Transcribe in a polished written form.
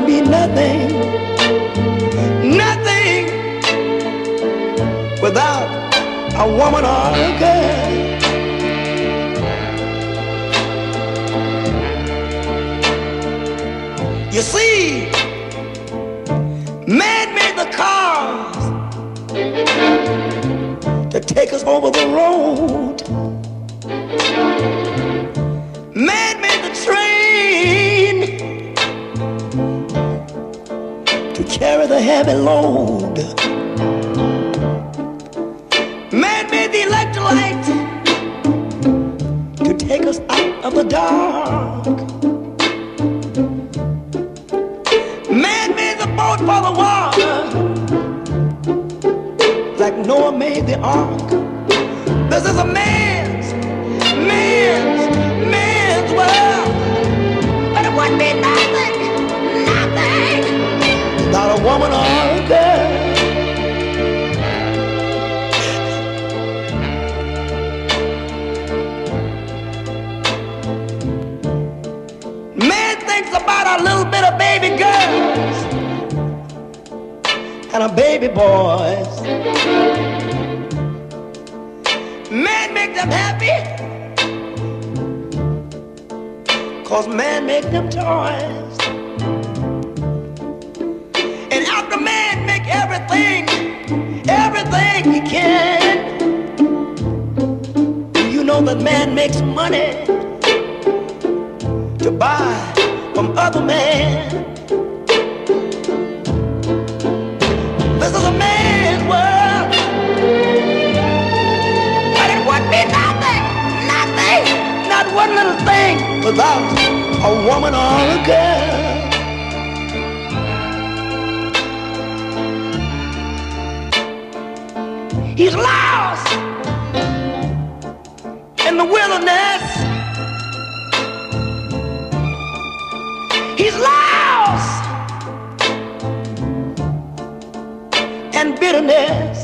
would be nothing, nothing without a woman or a girl. You see, man made the cars to take us over the road. Man made the train to carry the heavy load. Man made the electric light to take us out of the dark. Man made the boat for the water, like Noah made the ark. This is a man's world, but it wouldn't be nothing, nothing without a woman or a girl. Man thinks about a little bit of baby girls and a baby boys. Man make them happy, 'cause man make them toys. And after man make everything he can, you know that man makes money to buy from other men. This is a man's world, but it would be nothing, nothing, not one little thing without a woman or a girl. He's lost in the wilderness. He's lost in bitterness.